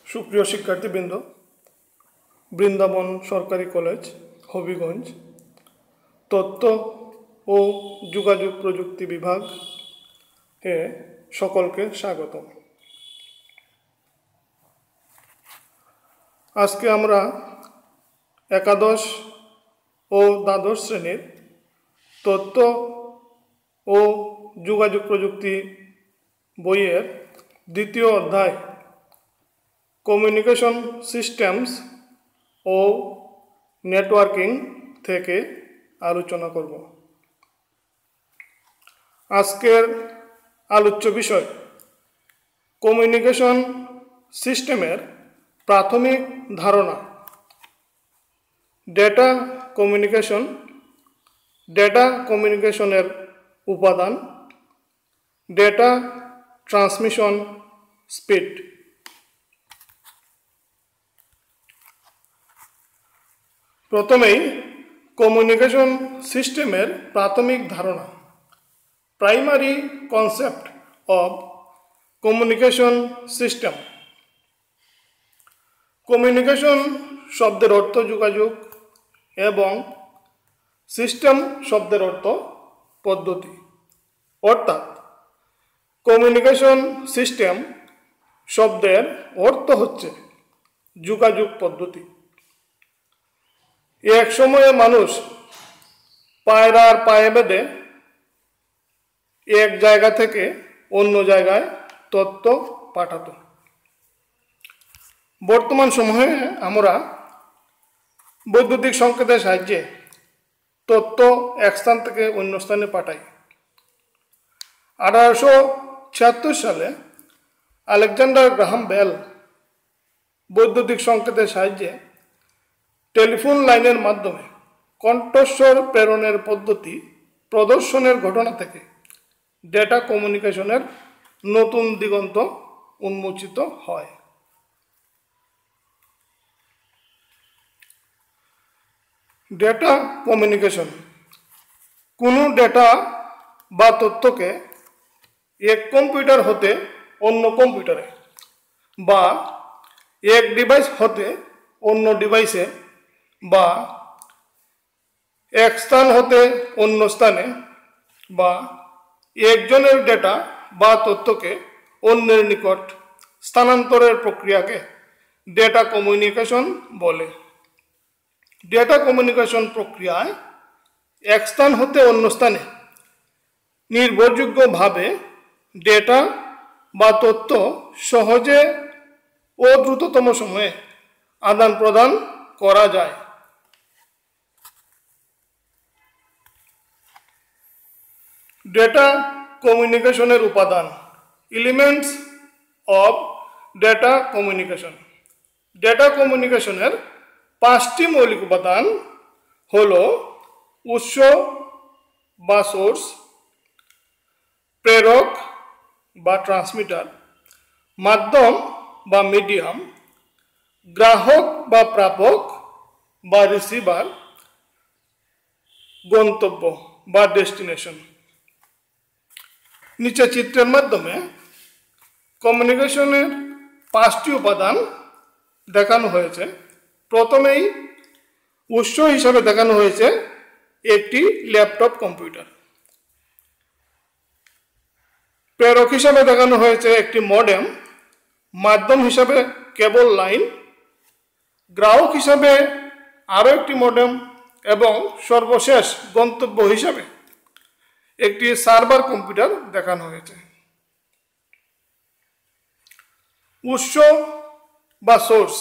সুপ্রিয় শিক্ষার্থীবৃন্দ, বৃন্দাবন সরকারি কলেজ হবিগঞ্জ তথ্য ও যোগাযোগ প্রযুক্তি বিভাগ এ সকলকে স্বাগতম। আজকে আমরা একাদশ ও দ্বাদশ শ্রেণীর তথ্য ও যোগাযোগ প্রযুক্তি বইয়ের দ্বিতীয় অধ্যায় কমিউনিকেশন সিস্টেমস ও নেটওয়ার্কিং থেকে আলোচনা করব। আজকের আলোচ্য বিষয় কমিউনিকেশন সিস্টেমের প্রাথমিক ধারণা, ডেটা কমিউনিকেশনের উপাদান, ডেটা ট্রান্সমিশন স্পিড। প্রথমেই কমিউনিকেশন সিস্টেমের প্রাথমিক ধারণা, primary concept of communication system. Communication শব্দের অর্থ যোগাযোগ এবং সিস্টেম শব্দের অর্থ পদ্ধতি, অর্থাৎ কমিউনিকেশন সিস্টেম শব্দের অর্থ হচ্ছে যোগাযোগ পদ্ধতি। এক সময়ে মানুষ পায়রার পায়ে বেঁধে এক জায়গা থেকে অন্য জায়গায় তথ্য পাঠাত। বর্তমান সময়ে আমরা বৈদ্যুতিক সংকেতের সাহায্যে তথ্য এক স্থান থেকে অন্য স্থানে পাঠাই। 1876 সালে আলেকজান্ডার গ্রাহাম বেল বৈদ্যুতিক সংকেতের সাহায্যে টেলিফোন লাইনের মাধ্যমে কণ্ঠস্বর প্রেরণের পদ্ধতি প্রদর্শনের ঘটনা থেকে ডেটা কমিউনিকেশনের নতুন দিগন্ত উন্মোচিত হয়। ডেটা কমিউনিকেশন কোনো ডেটা বা তথ্যকে এক কম্পিউটার হতে অন্য কম্পিউটারে বা এক ডিভাইস হতে অন্য ডিভাইসে বা এক স্থান হতে অন্য স্থানে বা একজনের ডেটা বা তথ্যকে অন্যের নিকট স্থানান্তরের প্রক্রিয়াকে ডেটা কমিউনিকেশন বলে। ডেটা কমিউনিকেশন প্রক্রিয়ায় এক স্থান হতে অন্য স্থানে নির্ভরযোগ্যভাবে ডেটা বা তথ্য সহজে ও দ্রুততম সময়ে আদান প্রদান করা যায়। ডেটা কমিউনিকেশনের উপাদান, elements of data communication. Data কমিউনিকেশনের 5টি মৌলিক উপাদান হল উৎস বা সোর্স, প্রেরক বা ট্রান্সমিটার, মাধ্যম বা মিডিয়াম, গ্রাহক বা প্রাপক বা রিসিভার, গন্তব্য বা ডেস্টিনেশন। নিচে চিত্রের মাধ্যমে কমিউনিকেশনের 5টি উপাদান দেখানো হয়েছে। প্রথমেই উৎস হিসাবে দেখানো হয়েছে একটি ল্যাপটপ কম্পিউটার, প্রেরক হিসাবে দেখানো হয়েছে একটি মডেম, মাধ্যম হিসাবে কেবল লাইন, গ্রাহক হিসাবে আরও একটি মডেম এবং সর্বশেষ গন্তব্য হিসাবে একটি সার্ভার কম্পিউটার দেখানো হয়েছে। উৎস বা সোর্স,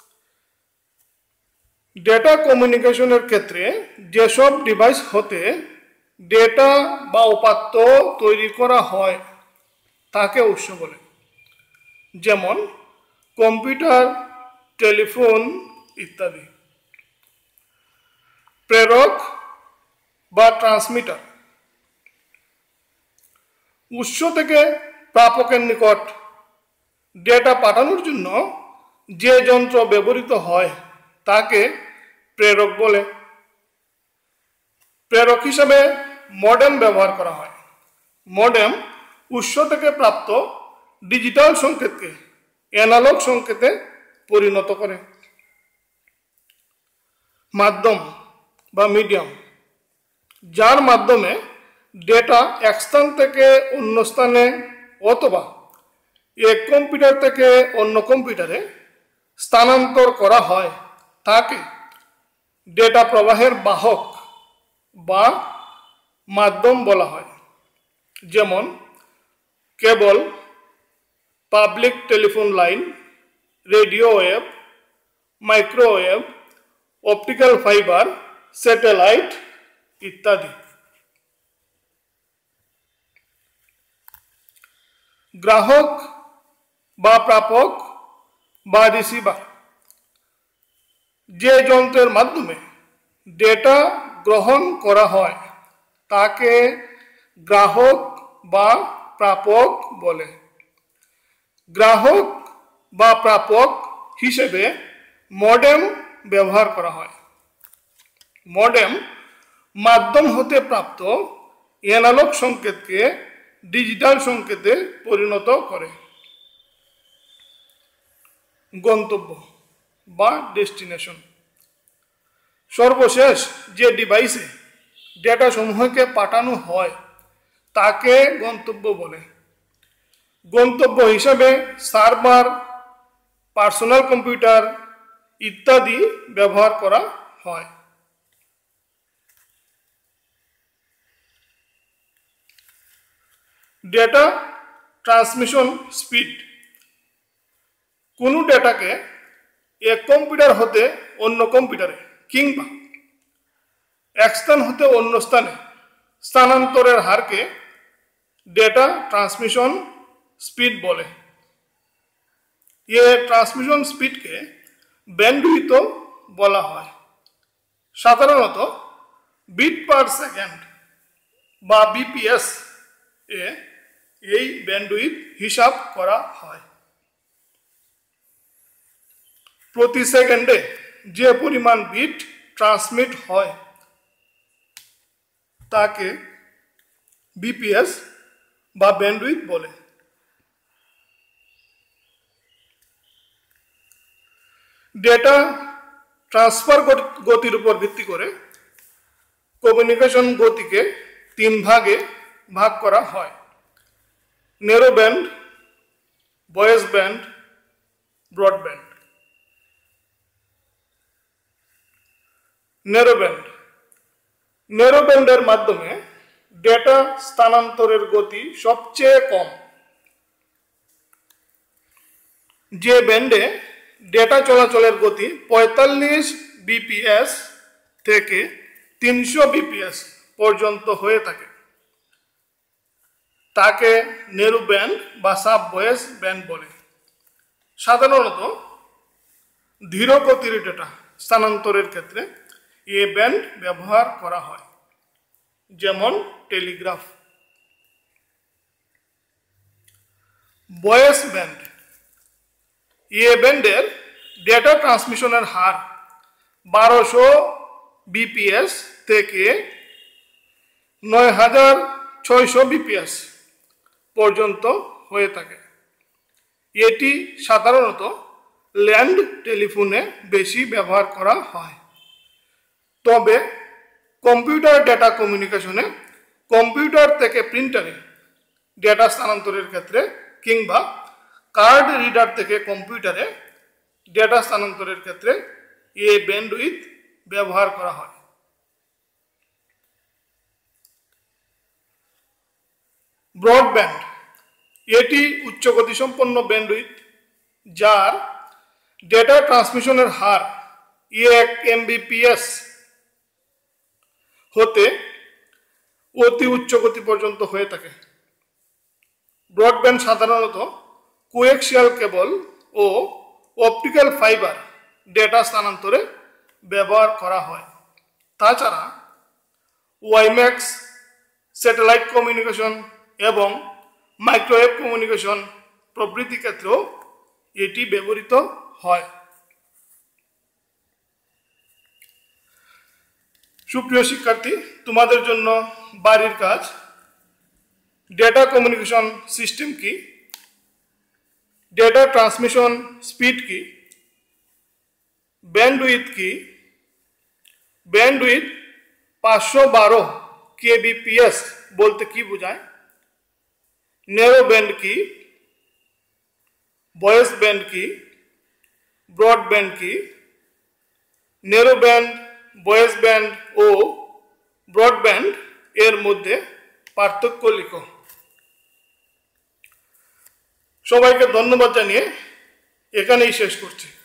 ডেটা কমিউনিকেশনের ক্ষেত্রে যেসব ডিভাইস হতে ডেটা বা উপাত্ত তৈরি করা হয় তাকে উৎস বলে, যেমন কম্পিউটার, টেলিফোন ইত্যাদি। প্রেরক বা ট্রান্সমিটার, উৎস থেকে প্রাপকের নিকট ডেটা পাঠানোর জন্য যে যন্ত্র ব্যবহৃত হয় তাকে প্রেরক বলে। প্রেরক হিসাবে মডেম ব্যবহার করা হয়। মডেম উৎস থেকে প্রাপ্ত ডিজিটাল সংকেতকে অ্যানালগ সংকেতে পরিণত করে। মাধ্যম বা মিডিয়াম, যার মাধ্যমে ডেটা এক স্থান থেকে অন্য স্থানে অথবা এক কম্পিউটার থেকে অন্য কম্পিউটারে স্থানান্তর করা হয় তাকে ডেটা প্রবাহের বাহক বা মাধ্যম বলা হয়। যেমন cable, public telephone line, radio wave, microwave, optical fibre, satellite ইত্যাদি। গ্রাহক বা প্রাপক বা রিসিভার, যে যন্ত্রের মাধ্যমে ডেটা গ্রহণ করা হয় তাকে গ্রাহক বা প্রাপক বলে। গ্রাহক বা প্রাপক হিসেবে মডেম ব্যবহার করা হয়। মডেম মাধ্যম হতে প্রাপ্ত অ্যানালগ সংকেতকে ডিজিটাল সংকেতে পরিণত করে। গন্তব্য বা ডেস্টিনেশন, সর্বশেষ যে ডিভাইসে ডেটা সমূহকে পাঠানো হয় তাকে গন্তব্য বলে। গন্তব্য হিসাবে সার্ভার, পার্সোনাল কম্পিউটার ইত্যাদি ব্যবহার করা হয়। ডেটা ট্রান্সমিশন স্পিড, কোনো ডেটাকে এক কম্পিউটার হতে অন্য কম্পিউটারে কিংবা এক স্থান হতে অন্য স্থানে স্থানান্তরের হারকে ডেটা ট্রান্সমিশন স্পিড বলে। এ ট্রান্সমিশন স্পিডকে ব্যান্ডউইথও বলা হয়। সাধারণত বিট পার সেকেন্ড বা বিপিএস এ এই ব্যান্ডউইথ হিসাব করা হয়। প্রতি সেকেন্ডে যে পরিমাণ বিট ট্রান্সমিট হয় তাকে বিপিএস বা ব্যান্ডউইথ বলে। ডেটা ট্রান্সফার গতির উপর ভিত্তি করে কমিউনিকেশন গতিকে 3 ভাগে ভাগ করা হয়: narrow band, voice band, broadband. Narrow band, narrow ব্যান্ডের মাধ্যমে ডেটা স্থানান্তরের গতি সবচেয়ে কম। যে ব্যান্ডে ডেটা চলাচলের গতি 45 বিপিএস থেকে 300 বিপিএস পর্যন্ত হয়ে থাকে তাকে ন্যারো ব্যান্ড বা সাব ভয়েস ব্যান্ড বলে। সাধারণত ধীর গতির ডেটা স্থানান্তরের ক্ষেত্রে এ ব্যান্ড ব্যবহার করা হয়, যেমন টেলিগ্রাফ। ভয়েস ব্যান্ড, এ ব্যান্ডের ডেটা ট্রান্সমিশনের হার 1200 বিপিএস থেকে 9600 বিপিএস পর্যন্ত হয়ে থাকে। এটি সাধারণত ল্যান্ড টেলিফোনে বেশি ব্যবহার করা হয়। তবে কম্পিউটার ডেটা কমিউনিকেশনে কম্পিউটার থেকে প্রিন্টারে ডেটা স্থানান্তরের ক্ষেত্রে কিংবা কার্ড রিডার থেকে কম্পিউটারে ডেটা স্থানান্তরের ক্ষেত্রে এ ব্যান্ডউইথ ব্যবহার করা হয়। ব্রডব্যান্ড, এটি উচ্চ গতিসম্পন্ন ব্যান্ডউইথ যার ডেটা ট্রান্সমিশনের হার 1 এমবিপিএস হতে অতি উচ্চ গতি পর্যন্ত হয়ে থাকে। ব্রডব্যান্ড সাধারণত কোয়েক্সিয়াল কেবল ও অপটিক্যাল ফাইবার ডেটা স্থানান্তরে ব্যবহার করা হয়। তাছাড়া ওয়াইম্যাক্স, স্যাটেলাইট কমিউনিকেশন এবং মাইক্রোওয়েভ কমিউনিকেশন প্রভৃতি ক্ষেত্রেও এটি ব্যবহৃত হয়। সুপ্রিয় শিক্ষার্থী, তোমাদের জন্য বাড়ির কাজ, ডেটা কমিউনিকেশন সিস্টেম কি, ডেটা ট্রান্সমিশন স্পিড কি ব্যান্ডউইথ কি? ব্যান্ডউইথ 512 kbps বলতে কি বোঝায়? ন্যারো ব্যান্ড কি? ভয়েস ব্যান্ড কি? ব্রডব্যান্ড কি? ন্যারো ব্যান্ড, ভয়েস ব্যান্ড ও ব্রডব্যান্ড এর মধ্যে পার্থক্য লিখো। সবাইকে ধন্যবাদ জানিয়ে এখানেই শেষ করছি।